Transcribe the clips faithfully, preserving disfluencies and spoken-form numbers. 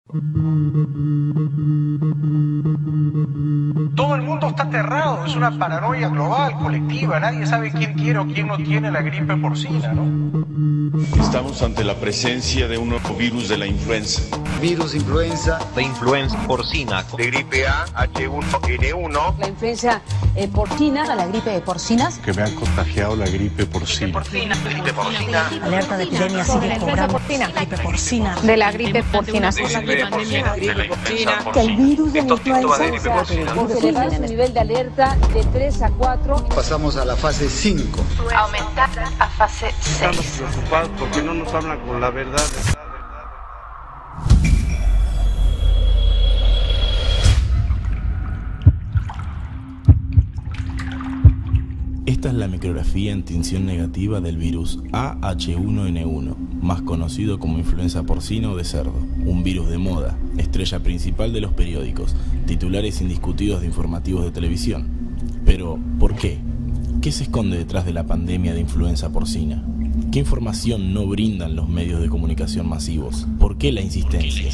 Todo el mundo está aterrado, es una paranoia global, colectiva, nadie sabe quién quiere o quién no tiene la gripe porcina, ¿no? Estamos ante la presencia de un nuevo virus de la influenza. Virus influenza. De influenza porcina. De gripe A, H uno N uno. La influencia eh, porcina, la gripe de porcinas. Que me han contagiado la gripe porcina. Porcina. Gripe porcina. Alerta de epidemia sigue cobrando. Gripe porcina. De la gripe porcina. Que el virus de la influenza se eleva su nivel de alerta de tres a cuatro. Pasamos a la fase cinco. Aumentar a fase seis. Estamos preocupados porque no nos hablan con la verdad. Esta es la micrografía en tinción negativa del virus A H uno N uno, más conocido como influenza porcina o de cerdo, un virus de moda, estrella principal de los periódicos, titulares indiscutidos de informativos de televisión. Pero, ¿por qué? ¿Qué se esconde detrás de la pandemia de influenza porcina? ¿Qué información no brindan los medios de comunicación masivos? ¿Por qué la insistencia?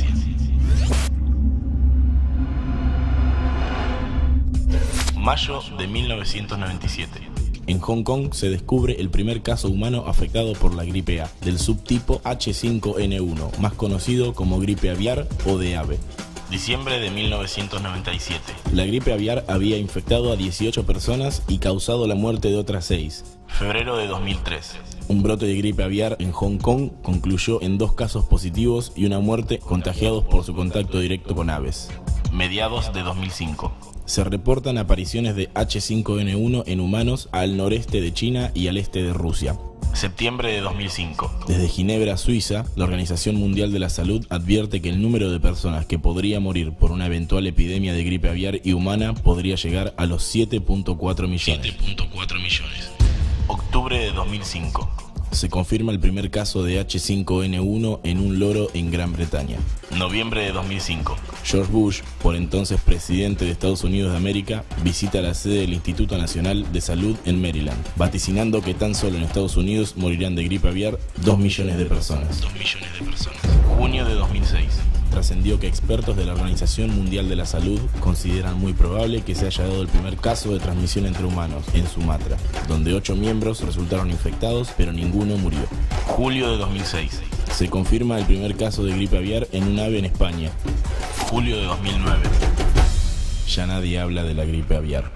Mayo de mil novecientos noventa y siete. En Hong Kong se descubre el primer caso humano afectado por la gripe A, del subtipo H cinco N uno, más conocido como gripe aviar o de ave. Diciembre de mil novecientos noventa y siete. La gripe aviar había infectado a dieciocho personas y causado la muerte de otras seis. Febrero de dos mil tres. Un brote de gripe aviar en Hong Kong concluyó en dos casos positivos y una muerte contagiados por su contacto directo con aves. Mediados de dos mil cinco. Se reportan apariciones de H cinco N uno en humanos al noreste de China y al este de Rusia. Septiembre de dos mil cinco. Desde Ginebra, Suiza, la Organización Mundial de la Salud advierte que el número de personas que podría morir por una eventual epidemia de gripe aviar y humana podría llegar a los siete punto cuatro millones. siete punto cuatro millones. Octubre de dos mil cinco. Se confirma el primer caso de H cinco N uno en un loro en Gran Bretaña. Noviembre de dos mil cinco. George Bush, por entonces presidente de Estados Unidos de América, visita la sede del Instituto Nacional de Salud en Maryland, vaticinando que tan solo en Estados Unidos morirán de gripe aviar dos millones de personas. dos millones de personas. Junio de dos mil seis. Trascendió que expertos de la Organización Mundial de la Salud consideran muy probable que se haya dado el primer caso de transmisión entre humanos en Sumatra, donde ocho miembros resultaron infectados, pero ninguno murió. Julio de dos mil seis. Se confirma el primer caso de gripe aviar en un ave en España. Julio de dos mil nueve. Ya nadie habla de la gripe aviar.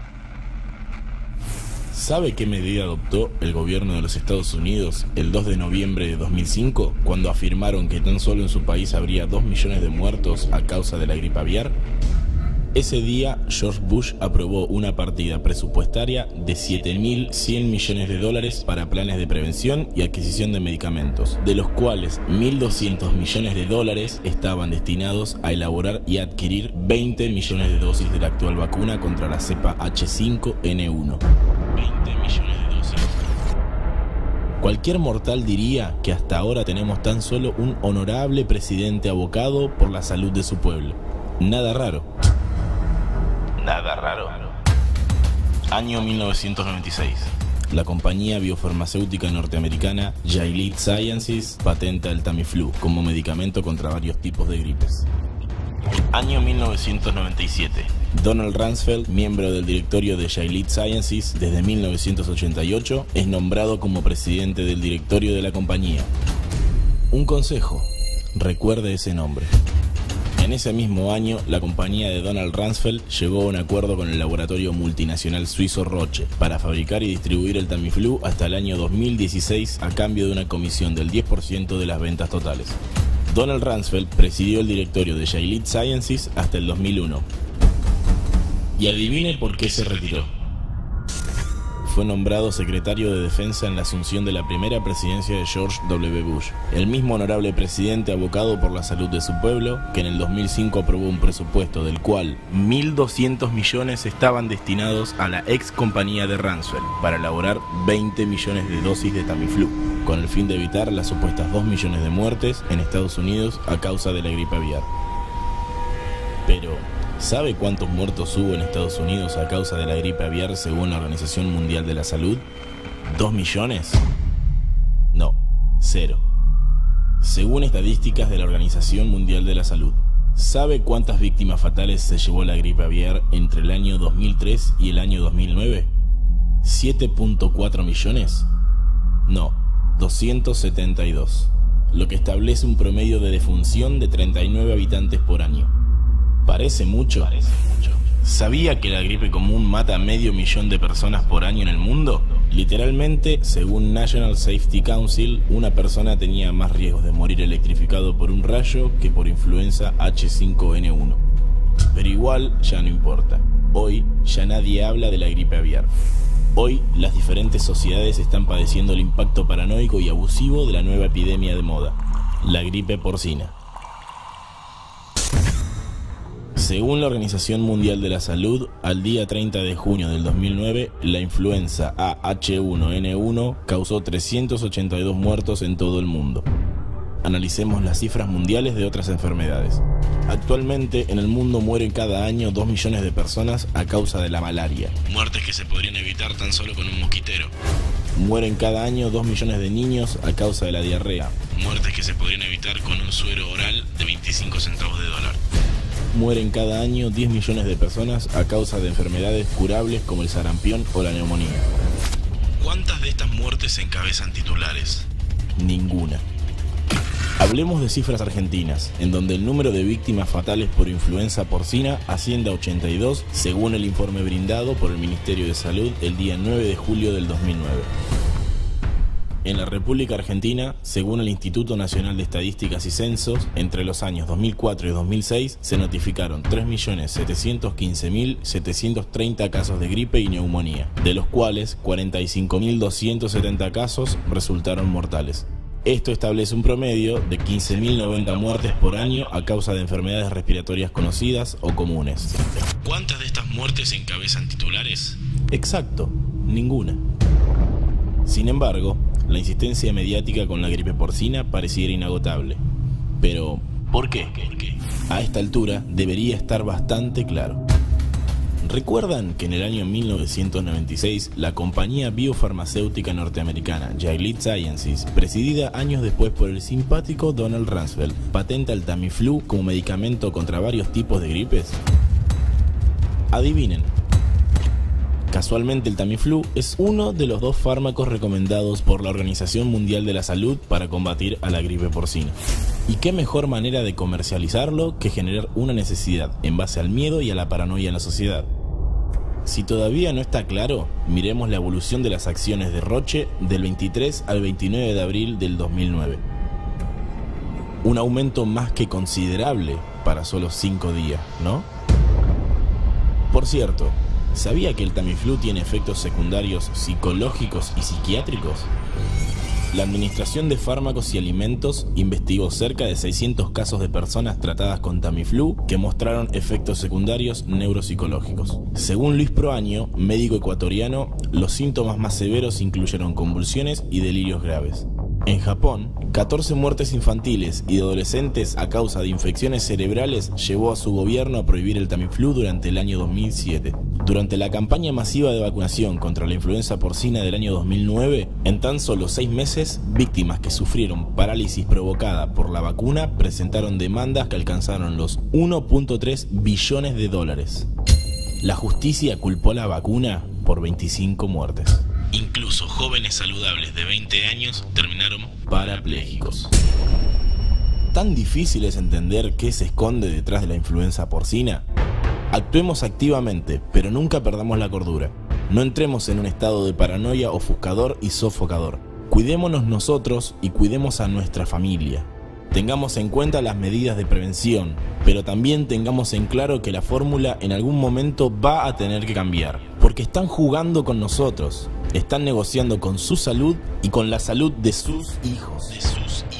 ¿Sabe qué medida adoptó el gobierno de los Estados Unidos el dos de noviembre de dos mil cinco, cuando afirmaron que tan solo en su país habría dos millones de muertos a causa de la gripe aviar? Ese día, George Bush aprobó una partida presupuestaria de siete mil cien millones de dólares para planes de prevención y adquisición de medicamentos, de los cuales mil doscientos millones de dólares estaban destinados a elaborar y adquirir veinte millones de dosis de la actual vacuna contra la cepa H cinco N uno. veinte millones de dosis. Cualquier mortal diría que hasta ahora tenemos tan solo un honorable presidente abocado por la salud de su pueblo. Nada raro. Nada raro. Año mil novecientos noventa y seis. La compañía biofarmacéutica norteamericana Gilead Sciences patenta el Tamiflu como medicamento contra varios tipos de gripes. Año mil novecientos noventa y siete. Donald Rumsfeld, miembro del directorio de Gilead Sciences desde mil novecientos ochenta y ocho, es nombrado como presidente del directorio de la compañía. Un consejo: recuerde ese nombre. En ese mismo año, la compañía de Donald Rumsfeld llegó a un acuerdo con el laboratorio multinacional suizo Roche para fabricar y distribuir el Tamiflu hasta el año dos mil dieciséis a cambio de una comisión del diez por ciento de las ventas totales. Donald Rumsfeld presidió el directorio de Gilead Sciences hasta el dos mil uno. Y adivine por qué se retiró. Fue nombrado secretario de Defensa en la asunción de la primera presidencia de George W. Bush, el mismo honorable presidente abocado por la salud de su pueblo, que en el dos mil cinco aprobó un presupuesto del cual mil doscientos millones estaban destinados a la ex compañía de Rumsfeld para elaborar veinte millones de dosis de Tamiflu, con el fin de evitar las supuestas dos millones de muertes en Estados Unidos a causa de la gripe aviar. Pero ¿sabe cuántos muertos hubo en Estados Unidos a causa de la gripe aviar según la Organización Mundial de la Salud? ¿Dos millones? No, cero. según estadísticas de la Organización Mundial de la Salud. ¿Sabe cuántas víctimas fatales se llevó la gripe aviar entre el año dos mil tres y el año dos mil nueve? ¿siete punto cuatro millones? No, doscientos setenta y dos, lo que establece un promedio de defunción de treinta y nueve habitantes por año. ¿Parece mucho? Parece mucho. ¿Sabía que la gripe común mata a medio millón de personas por año en el mundo? Literalmente, según National Safety Council, una persona tenía más riesgos de morir electrificado por un rayo que por influenza H cinco N uno. Pero igual ya no importa. Hoy ya nadie habla de la gripe aviar. Hoy las diferentes sociedades están padeciendo el impacto paranoico y abusivo de la nueva epidemia de moda, la gripe porcina. Según la Organización Mundial de la Salud, al día treinta de junio del dos mil nueve, la influenza A H uno N uno causó trescientos ochenta y dos muertos en todo el mundo. Analicemos las cifras mundiales de otras enfermedades. Actualmente en el mundo mueren cada año dos millones de personas a causa de la malaria, muertes que se podrían evitar tan solo con un mosquitero. Mueren cada año dos millones de niños a causa de la diarrea, muertes que se podrían evitar con un suero oral de veinticinco centavos de dólar. Mueren cada año diez millones de personas a causa de enfermedades curables como el sarampión o la neumonía. ¿Cuántas de estas muertes encabezan titulares? Ninguna. Hablemos de cifras argentinas, en donde el número de víctimas fatales por influenza porcina asciende a ochenta y dos, según el informe brindado por el Ministerio de Salud el día nueve de julio del dos mil nueve. En la República Argentina, según el Instituto Nacional de Estadísticas y Censos, entre los años dos mil cuatro y dos mil seis se notificaron tres millones setecientos quince mil setecientos treinta casos de gripe y neumonía, de los cuales cuarenta y cinco mil doscientos setenta casos resultaron mortales. Esto establece un promedio de quince mil noventa muertes por año a causa de enfermedades respiratorias conocidas o comunes. ¿Cuántas de estas muertes encabezan titulares? Exacto, ninguna. Sin embargo, la insistencia mediática con la gripe porcina pareciera inagotable. Pero, ¿por qué? ¿Por qué? A esta altura debería estar bastante claro. ¿Recuerdan que en el año mil novecientos noventa y seis la compañía biofarmacéutica norteamericana Gilead Sciences, presidida años después por el simpático Donald Rumsfeld, patenta el Tamiflu como medicamento contra varios tipos de gripes? Adivinen. Casualmente el Tamiflu es uno de los dos fármacos recomendados por la Organización Mundial de la Salud para combatir a la gripe porcina. ¿Y qué mejor manera de comercializarlo que generar una necesidad en base al miedo y a la paranoia en la sociedad? Si todavía no está claro, miremos la evolución de las acciones de Roche del veintitrés al veintinueve de abril del dos mil nueve. Un aumento más que considerable para solo cinco días, ¿no? Por cierto, ¿sabía que el Tamiflu tiene efectos secundarios psicológicos y psiquiátricos? La Administración de Fármacos y Alimentos investigó cerca de seiscientos casos de personas tratadas con Tamiflu que mostraron efectos secundarios neuropsicológicos. Según Luis Proaño, médico ecuatoriano, los síntomas más severos incluyeron convulsiones y delirios graves. En Japón, catorce muertes infantiles y de adolescentes a causa de infecciones cerebrales llevó a su gobierno a prohibir el Tamiflu durante el año dos mil siete. Durante la campaña masiva de vacunación contra la influenza porcina del año dos mil nueve, en tan solo seis meses, víctimas que sufrieron parálisis provocada por la vacuna presentaron demandas que alcanzaron los uno punto tres billones de dólares. La justicia culpó a la vacuna por veinticinco muertes. Incluso jóvenes saludables de veinte años terminaron parapléjicos. ¿Tan difícil es entender qué se esconde detrás de la influenza porcina? Actuemos activamente, pero nunca perdamos la cordura. No entremos en un estado de paranoia ofuscador y sofocador. Cuidémonos nosotros y cuidemos a nuestra familia. Tengamos en cuenta las medidas de prevención, pero también tengamos en claro que la fórmula en algún momento va a tener que cambiar, porque están jugando con nosotros, están negociando con su salud y con la salud de sus hijos. De sus